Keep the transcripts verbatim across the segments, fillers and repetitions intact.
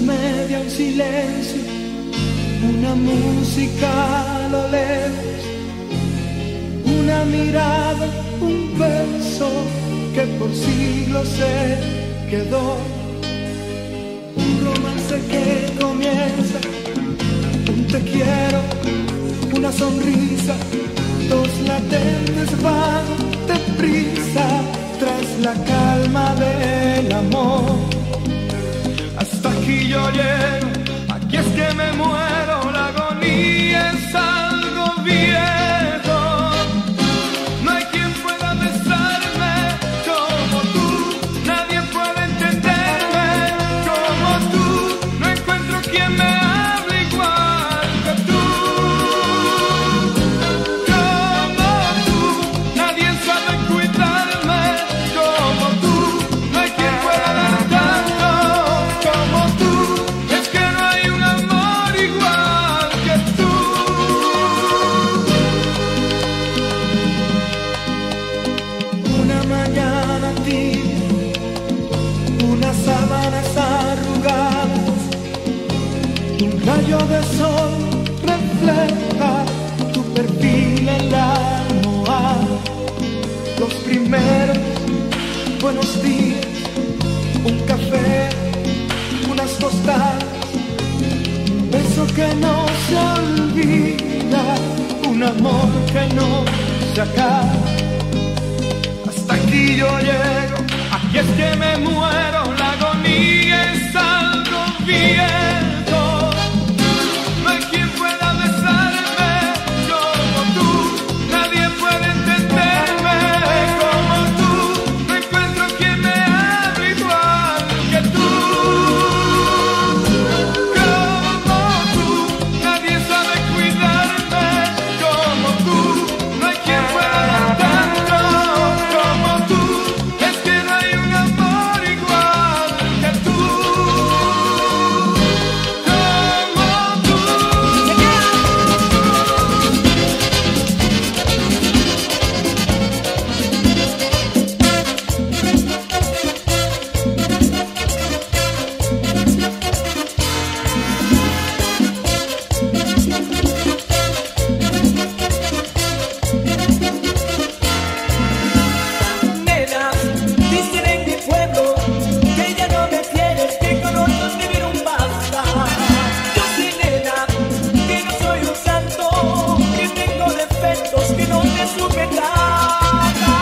media, un silencio, una música a lo lejos, una mirada, un beso que por siglos se quedó. Un romance que comienza, un te quiero, una sonrisa, dos latentes van deprisa tras la calma del amor. Hasta aquí yo llego, aquí es que me muero, la agonía es algo viejo. No hay quien pueda besarme como tú, nadie puede entenderme como tú. No encuentro quien me hable igual que tú, como tú. Nadie sabe cuidarme como tú, no hay quien pueda dar tanto como tú. Es que no hay un amor igual que tú. Una mañana tibia, unas sábanas arrugadas, un rayo de sol refleja tu perfil en la almohada. Los primeros buenos días, un café, unas tostadas, un beso que no se olvida, un amor que no se acaba. Hasta aquí yo llego, aquí es que me muero, la agonía es algo viejo. No hay quien pueda besarme como tú, nadie puede entenderme como tú. No encuentro quien me hable igual que tú, como tú. Nadie sabe cuidarme como tú, no hay quien pueda dar tanto como tú. Es que no hay un amor igual que tú, como tú. Nena, dicen en mi pueblo que ya no me quieres, que con otros vivieron basta. Yo sé, nena, que no soy un santo, que tengo defectos, que no te supe nada.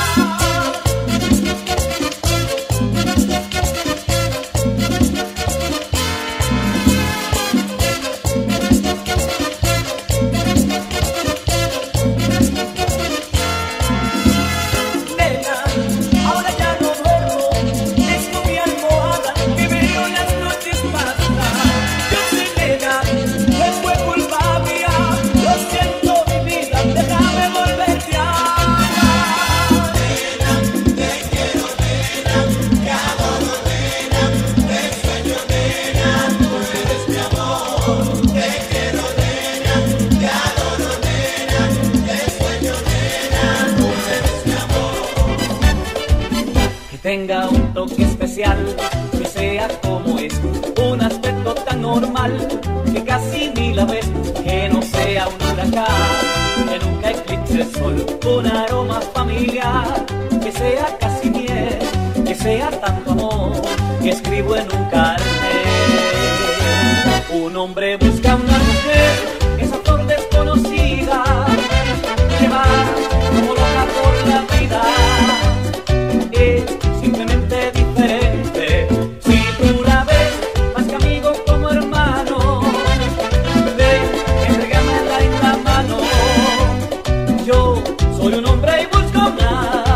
Nena, ahora ya no duermo, es con mi almohada que veo las noches pasar. Yo sé, nena, que fue culpa mía, lo siento mi vida, déjame volverte a amar. Nena, te quiero, nena, te adoro, nena, te sueño, nena, tú eres mi amor. Te quiero, nena, te adoro, nena, te sueño, nena, tú eres mi amor. Que tenga un toque especial, que sea como es, un aspecto tan normal, que casi ni la ves, que no sea un huracán, que nunca eclipse el sol, un aroma familiar, que sea casi miel, que sea tanto amor, que escribo en un cartel. Un hombre busca una mujer, esa flor desconocida, que va como loca por la vida. Es simplemente diferente. Si tú la ves, más que amigo como hermano, ven, entrégamela en la mano. Yo soy un hombre y busco una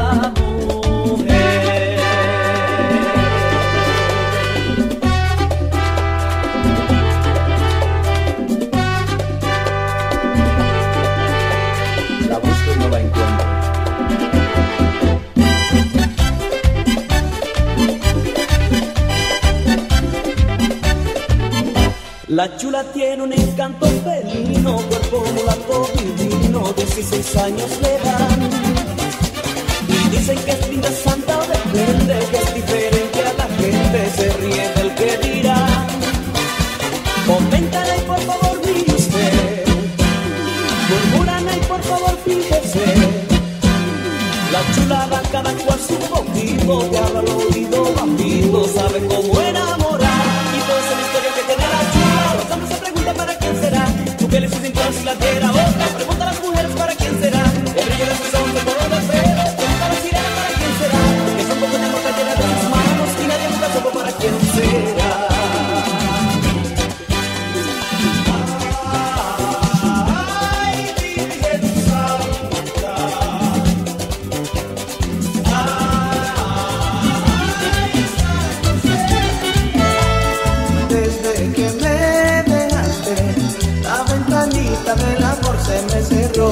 mujer. La busco y no la encuentro. La chula tiene un encanto felino, cuerpo mulato divino, dieciséis años le dan. Y dicen que es linda, santa o depende, que es diferente a la gente, se ríe del que dirán. cada cual su poquito, te habla al oído, papito, sabe cómo enamorar. Y toda esa historia que tiene la chula, los hombres se preguntan para quién será. Tú que le hiciste cintura si la diera otra, pregunta a las mujeres para quién será. El brillo de sus ojos, el color del pelo, pregunta a la sirena para quién será. Que son pocos de que tiene de sus manos y nadie nunca supo para quién será. Del amor se me cerró.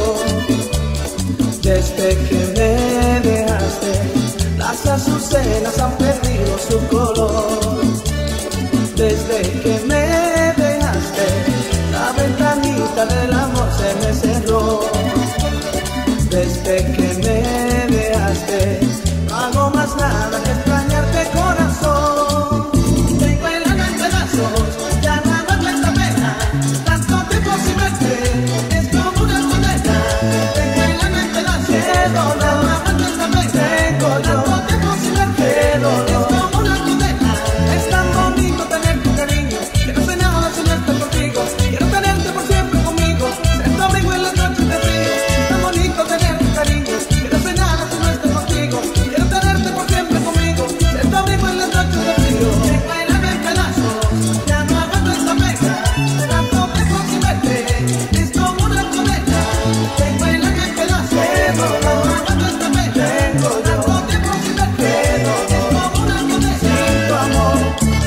Desde que me dejaste, las azucenas han perdido su color. Desde que me dejaste, la ventanita del amor se me cerró. Desde que me dejaste, no hago más nada que extrañarte, corazón. Tengo el alma en pedazos, ya no aguanto esta pena. Tanto tiempo sin verte, es como una condena. Tengo el alma en pedazos, qué dolor. Ya no aguanto esta pena, tengo yo. Tanto tiempo sin verte, qué dolor. Es como una condena. Es tan bonito tener tu cariño, que no sé nada sin estar contigo. Quiero tenerte por siempre conmigo, ser tu amigo en las noches de frío. Es tan bonito tener tu cariño, que no sé nada si no estar contigo. Quiero tenerte por siempre conmigo, ser tu amigo en las noches de frío. Tengo el alma en pedazos, ya no aguanto esta pena. Tanto tiempo sin verte, es como una condena. Tengo el alma en pedazos, ya no aguanto esta pena. Tanto tiempo sin verte, es como una condena. Sin tu amor.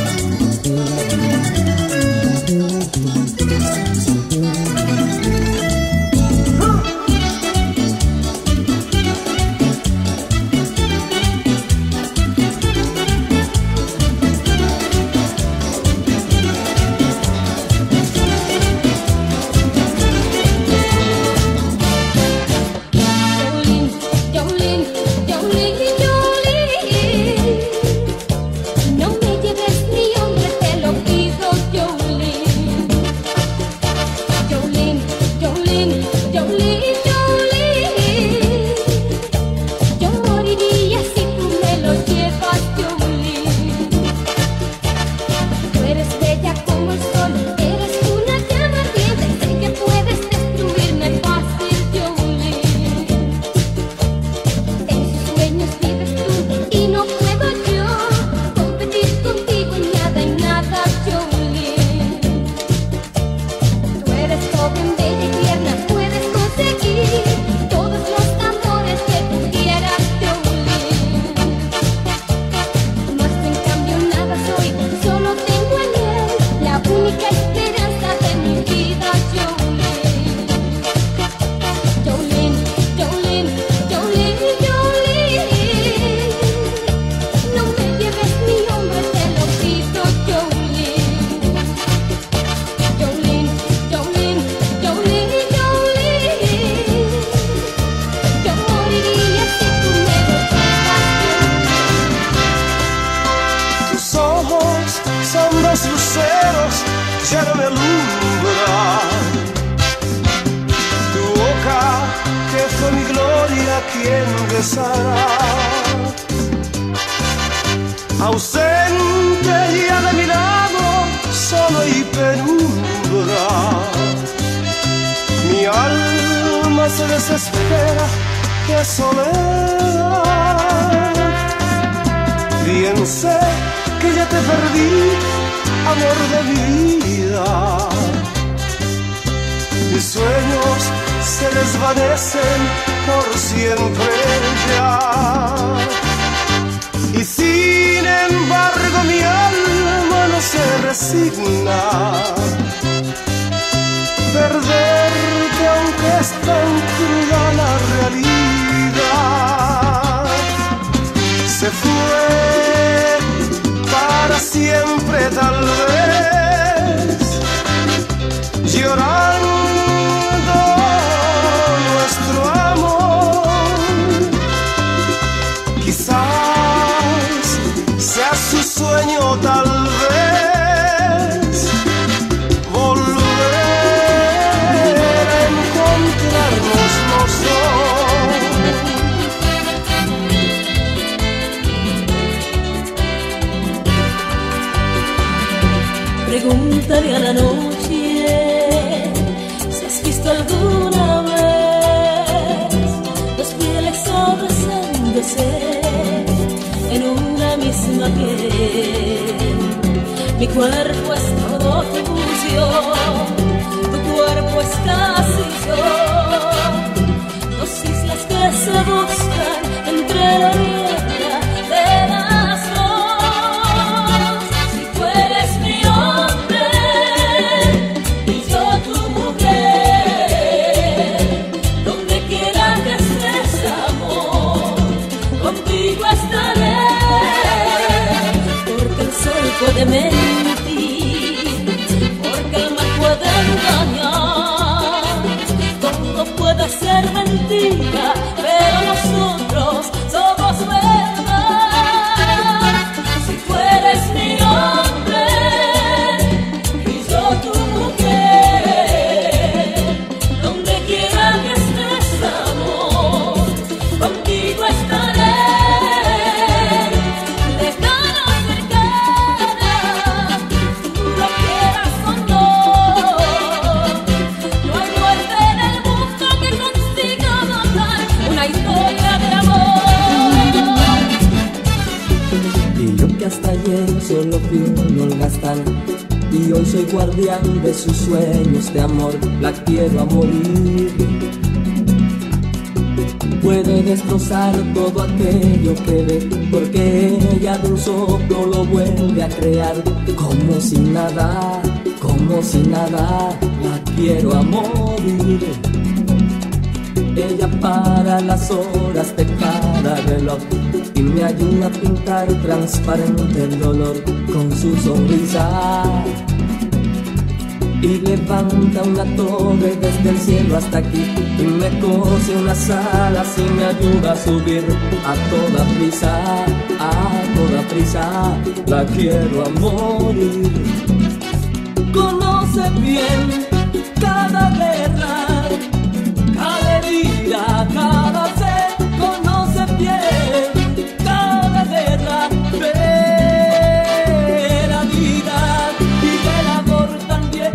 Jolene, Jolene, Jolene, no me lleves mi hombre, te lo pido, Jolene. Jolene, Jolene, Jolene, Jolene, yo moriría si tú me lo llevas, Jolene. Tú eres bella como el sol, eres una llama ardiente, sé que puedes destruirme fácil, Jolene. En sus sueños vives tú y no puedo yo competir contigo en nada, en nada, Jolene. Tú eres joven, bella y tierna, puedes conseguir todos los amores que tú quieras, Jolene. Mas en cambio nada soy, solo tengo en él la única esperanza de mi vida, Jolene. Jolene, Jolene, Jolene, Jolene, no me lleves mi hombre, te lo pido, Jolene. Jolene, Jolene, Jolene, Jolene, yo moriría si tú me lo llevas, Tus ojos son dos luceros, ya no me alumbran. Tu boca, que fue mi gloria, ¿quién besará? Ausente ya de mi lado, solo y penumbra. Mi alma se desespera de soledad. Bien sé que ya te perdí, amor de mi vida. Mis sueños se desvanecen por siempre ya. Y sin embargo mi alma no se resigna. Perderte aunque es tan cruda la realidad. Se fue para siempre tal vez, llorando nuestro amor. Quizás sea su sueño tal vez, volver a encontrarnos los dos. Pregúntale a la noche si has visto alguna vez dos pieles abrazándose en una misma piel. Mi cuerpo es todo tuyo, tu cuerpo es casi yo, dos islas que se buscan entre la niebla de las dos. Si tú eres mi hombre y yo tu mujer, donde quiera que estés, amor, contigo estaré, porque el sol puede mentir, porque el mar puede engañar, todo puede ser mentira, pero nosotros somos verdad. Si tú eres mi hombre y yo tu mujer, donde quiera que estés, amor, contigo estaré. Lejano, cercana, tú lo quieras o no, no hay muerte en el mundo que consiga matar una historia de amor. Y yo que hasta ayer solo fui un holgazán, y hoy soy guardián de sus sueños de amor, la quiero a morir. Puede destrozar todo aquello que ve, porque ella de un soplo lo vuelve a crear. Como si nada, como si nada, la quiero a morir. Ella para las horas de cada reloj y me ayuda a pintar transparente el dolor con su sonrisa. Y levanta una torre desde el cielo hasta aquí, y me cose unas alas y me ayuda a subir a toda prisa, a toda prisa, la quiero a morir. Conoce bien cada guerra, cada herida, cada sed, conoce bien cada guerra de la vida y del amor también.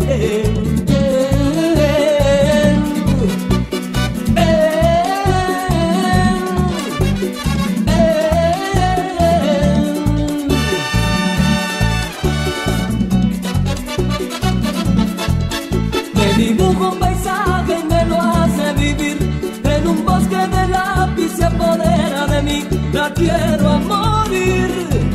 Me dibujo un paisaje y me lo hace vivir, en un bosque de lápiz se apodera de mí, la quiero a morir.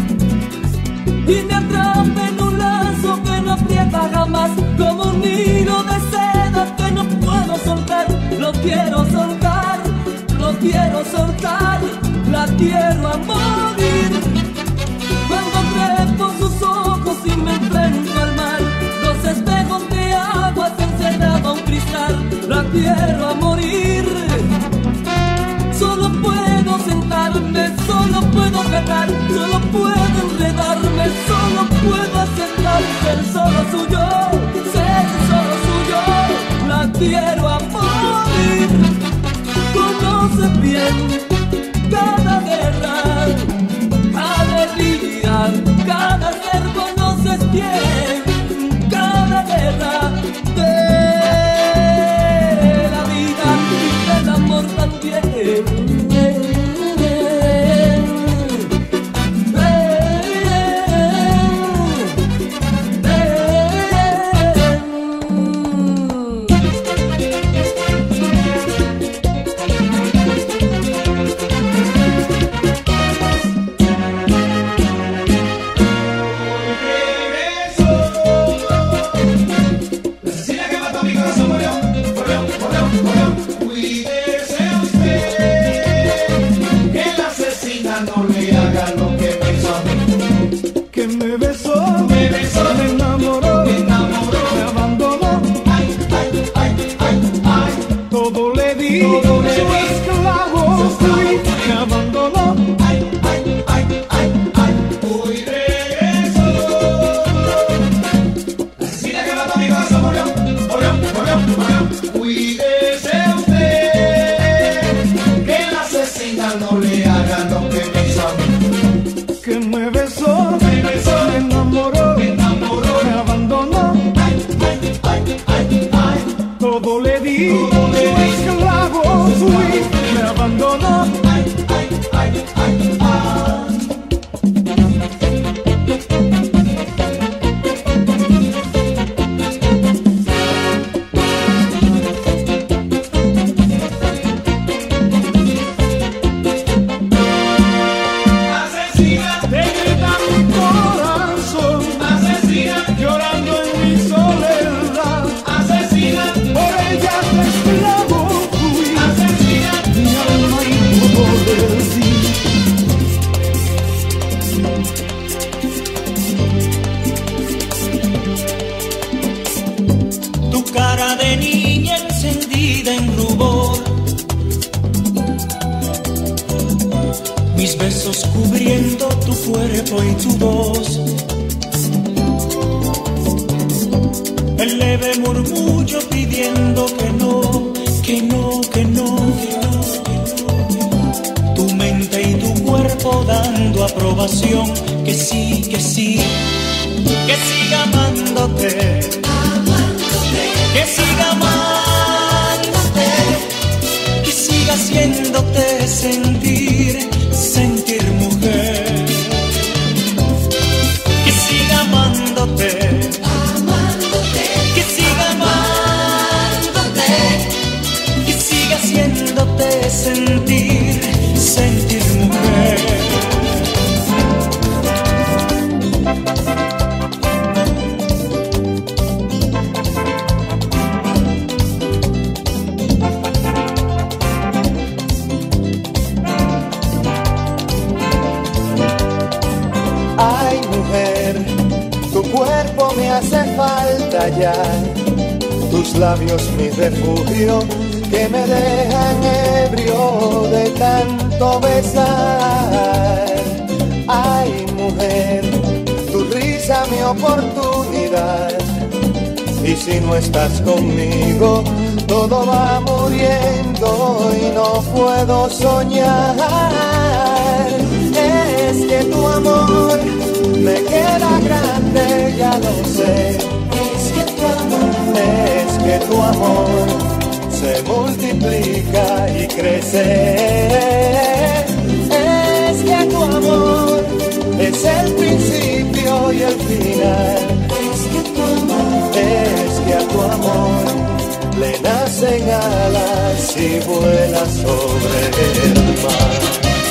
Y me atrapa en un lazo que no aprieta jamás, como un hilo de seda que no puedo soltar. Lo quiero soltar, lo quiero soltar, la quiero a morir. Cuando trepo sus ojos y me enfrento al mar, los espejos de agua se encerraba un cristal, la quiero a morir. Solo puedo sentarme, solo puedo cantar, solo puedo enredarme, solo puedo aceptar ser solo suyo, ser solo suyo, la quiero a morir. Conoce bien cada guerra, cada herida, cada ser, conoces bien cada guerra de la vida y del amor también. Que me besó, me besó, me enamoró, me enamoró, me abandonó. cuerpo y tu voz. El leve murmullo pidiendo que no, que no, que no, que no, que no. Tu mente y tu cuerpo dando aprobación, que sí, que sí, que siga amándote, amándote, que siga amándote, que siga haciéndote sentir, sentir mujer, que siga amándote. Haciéndote sentir, sentir mujer. Ay, mujer, tu cuerpo me hace falta ya, tus labios mi refugio, que me dejan ebrio de tanto besar. Ay, mujer, tu risa mi oportunidad, y si no estás conmigo, todo va muriendo y no puedo soñar. Es que tu amor me queda grande, ya lo sé. Es que tu amor, es que tu amor se multiplica y crece. Es que tu amor es el principio y el final. Es que tu amor, es que a tu amor le nacen alas y vuela sobre el mar.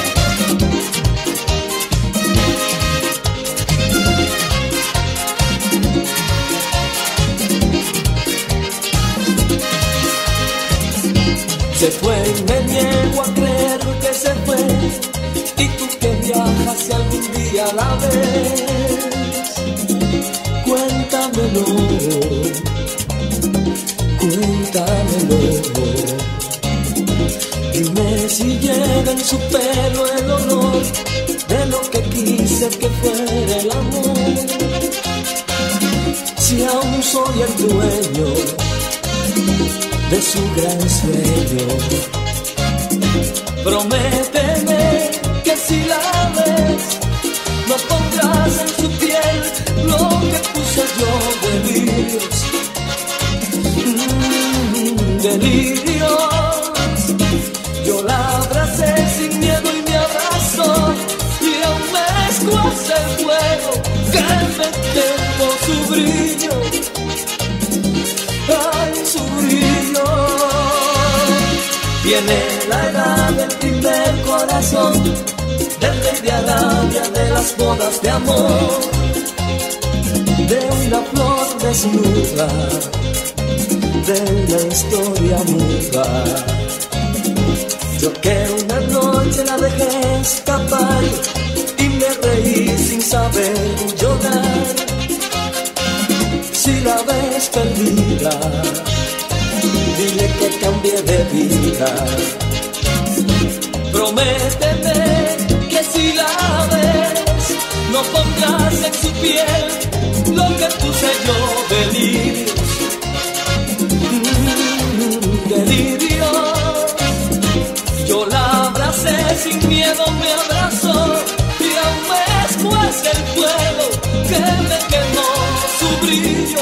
Se fue y me niego a creer que se fue, y tú que viajas si algún día la ves, cuéntamelo, cuéntamelo. Dime si llega en su pelo el olor de lo que quise que fuera el amor, si aún soy el dueño de su gran sueño. Prométeme que si la ves, no pondrás en su piel lo que puse yo, delirios, mm, delirios. Yo la abracé sin miedo y me abrazó, y aún me escuece el fuego que me quemó su brillo. Ay, su brillo. Viene la edad del primer corazón, del rey de Arabia, de las bodas de amor, de una flor desnuda, de la historia muda. Yo que una noche la dejé escapar y me reí sin saber llorar. Si la ves perdida, dile que cambié de vida. Prométeme que si la ves, no pondrás en su piel lo que puse yo, delirios, mm, delirios. Yo la abracé sin miedo, me abrazó, y aún me escuece el fuego que me quemó su brillo,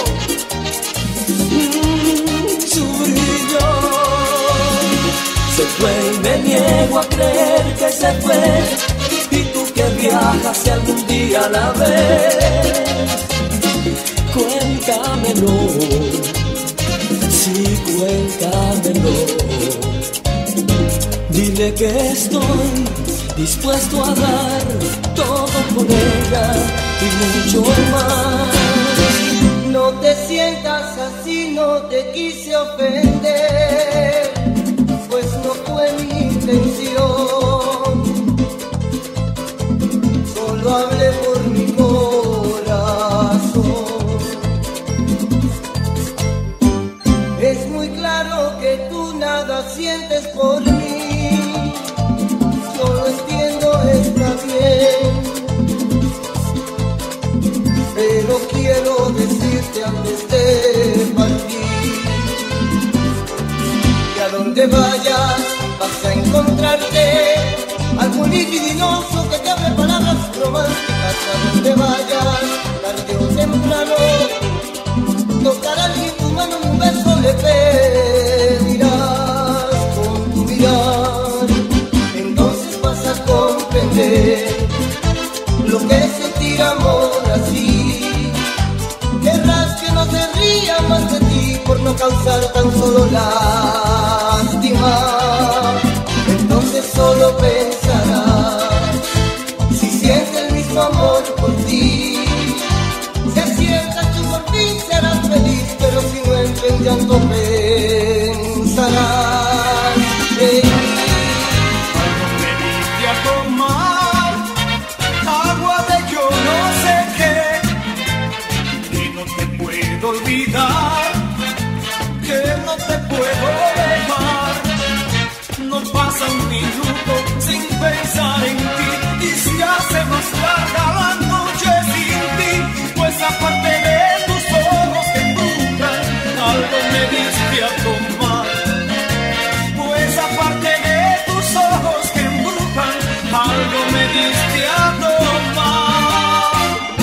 mm, su brillo. Se fue y me niego a creer que se fue, y tú que viajas si algún día la ves, cuéntamelo, sí, cuéntamelo. Dile que estoy dispuesto a dar todo por ella y mucho más. No te sientas así, no te quise ofender, pues no fue mi intención. Solo hablé por mi corazón. Es muy claro que tú nada sientes por mí. Yo lo entiendo, está bien, pero quiero decirte antes de partir que a donde vayas vas a encontrarte algo libidinoso que te hable palabras románticas. A donde vayas, tarde o temprano, tocar a alguien tu mano, un beso le pedirás con tu mirar. Entonces vas a comprender lo que es sentir amor así. Querrás que no se ría más de ti por no causar tan solo lástima. Entonces solo pensarás si siente el mismo amor por ti. Si aciertas tú por fin serás feliz, pero si no entre en llanto pensarás en mí. Algo me diste a tomar, agua de yo no sé qué, y no te puedo olvidar, que no te puedo dejar. No pasa un minuto sin pensar en ti, y se hace más larga la noche sin ti, pues aparte de tus ojos que embrujan, algo me diste a tomar. Pues aparte de tus ojos que embrujan, algo me diste a tomar.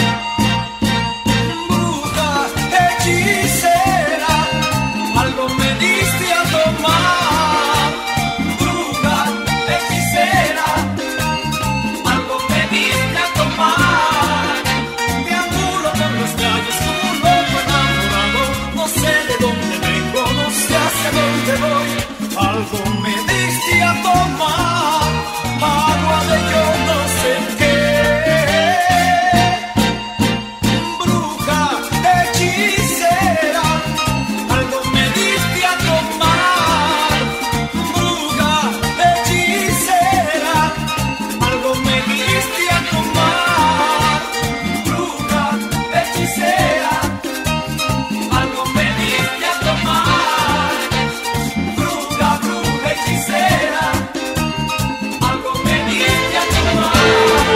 Bruja, hechicera, algo me diste a tomar. Bruja, hechicera, algo me diste a tomar. Deambulo por las calles como un loco enamorado, no sé de dónde vengo, no sé hacia dónde voy. Algo me diste a tomar, agua de yo no sé qué. Bruja, hechicera, algo me diste a tomar. Bruja, hechicera, algo me diste a tomar. Bruja, hechicera, algo me diste a tomar. Bruja, bruja, hechicera, algo me diste a tomar.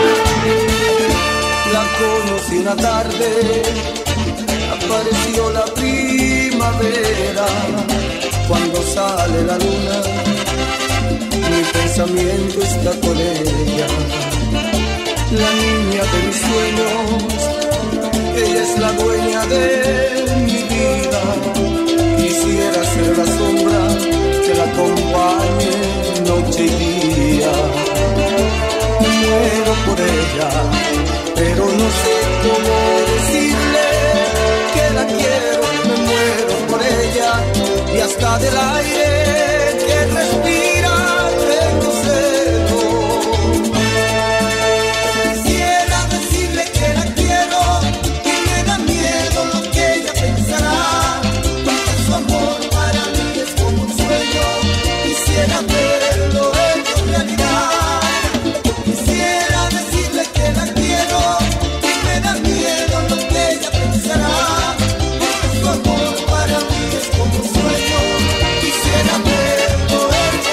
La conocí una tarde, apareció la primavera. Cuando sale la luna, mi pensamiento está con ella. La niña de mis sueños, ella es la dueña de mi vida. Quisiera ser la sombra que la acompañe noche y día. Me muero por ella, pero no sé cómo decirle que la quiero. Me muero por ella y hasta del aire que respira tengo celos. Quisiera decirle que la quiero y me da miedo lo que ella pensará, porque su amor para mí es como un sueño. Quisiera verlo hecho realidad. Quisiera decirle que la quiero y me da miedo lo que ella pensará, porque su amor para mí es como un sueño. Quisiera verlo hecho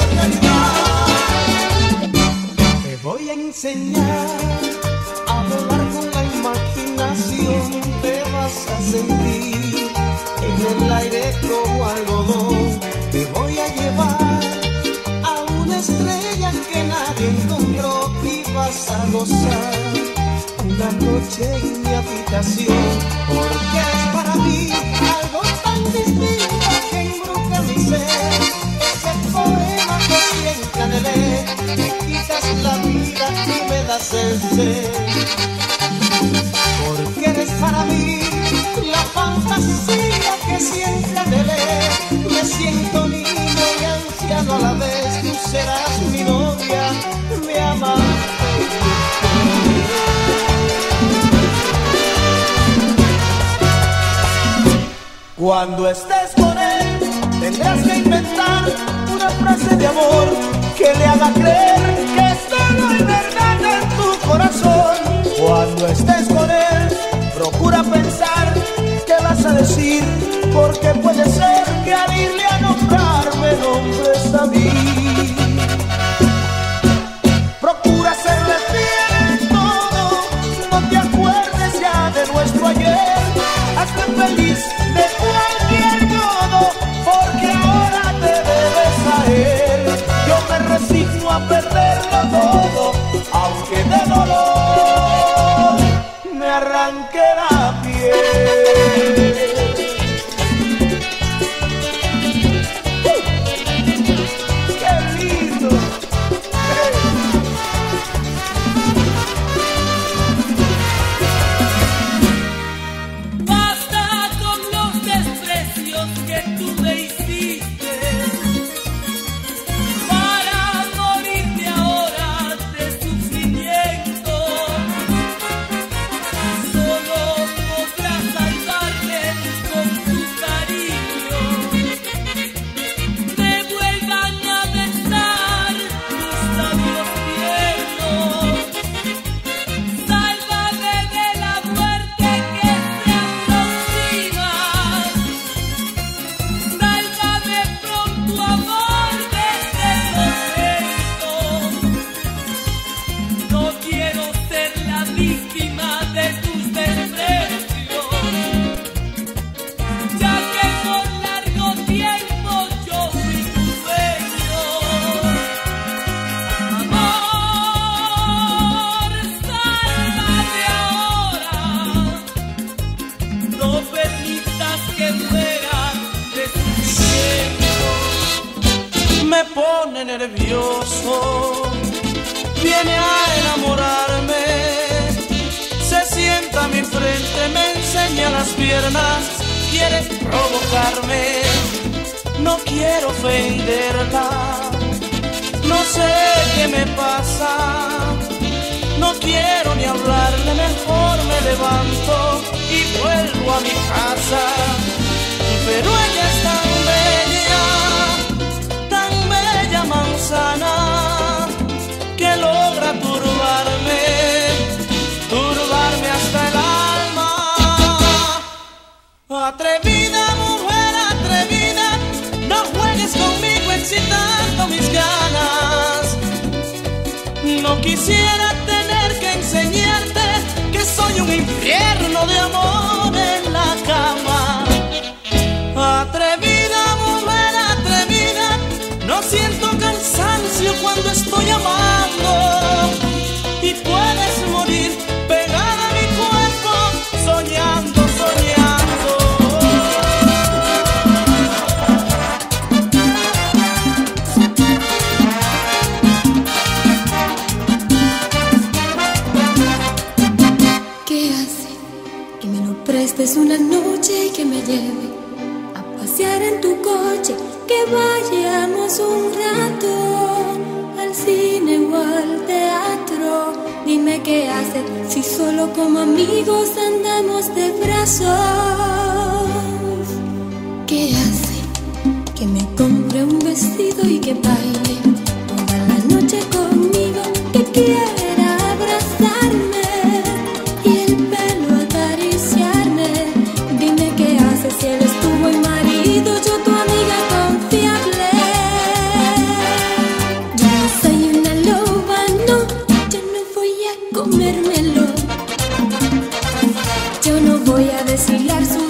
realidad. Te voy a enseñar a volar con la imaginación. Te vas a sentir en el aire como algodón. Te voy a llevar a una estrella que nadie encontró y vas a gozar una noche en mi habitación, porque es para mí algo tan distinto que embruja mi ser. Ese poema que siempre anhelé, me quitas la vida y me das el ser, porque eres para mí la fantasía que siempre anhelé. Me siento niño y anciano a la vez, tú serás mi novia, mi amante. Cuando estés con él, tendrás que inventar una frase de amor que le haga creer que solo hay verdad en tu corazón. Cuando estés con él, procura pensar qué vas a decir, porque puede ser que al irle a nombrar me nombres a mí. Procura serle fiel en todo, no te acuerdes ya de nuestro ayer. feliz de cualquier modo, porque ahora te debes a él. Yo me resigno a perderlo todo, aunque de dolor me arranque la piel. ¡Qué lindo! Basta con los desprecios que tú me hiciste para morirte ahora de sufrimiento. Solo podrás salvarme con tu cariño. Me vuelvan a besar tus labios tiernos. Sálvame de la muerte que se aproxima. Sálvame pronto, amor, de este tormento. No quiero ser la víctima de tus desprecios, ya que por largo tiempo yo fui tu dueño. Amor, sálvame ahora. No permitas que muera de sufrimiento. Me pone nervioso, viene a enamorarme, se sienta a mi frente, me enseña las piernas, quiere provocarme. No quiero ofenderla, no sé qué me pasa, no quiero ni hablarle, mejor me levanto y vuelvo a mi casa. Pero ella es tan bella, tan bella manzana, que logra turbarme, turbarme hasta el alma. Atrevida, mujer atrevida, no juegues conmigo excitando mis ganas. No quisiera tener que enseñarte que soy un infierno de amor en la cama. Atrevida, mujer atrevida, no siento cansancio cuando estoy amando. Y puedes morir pegada a mi cuerpo, soñando, soñando. ¿Qué hace que me lo prestes una noche y que me lleve a pasear en tu coche? Que vayamos un rato al cine o al teatro. Dime qué hace si solo como amigos andamos de brazos. ¿Qué hace que me compre un vestido y que baile toda la noche conmigo? Que quiera abrazarme y el pelo acariciarme. Dime qué hace si él es tu buen marido, yo tu amiga confiable. Yo no soy una loba, no, yo no voy a comérmelo. Yo no voy a desfilar su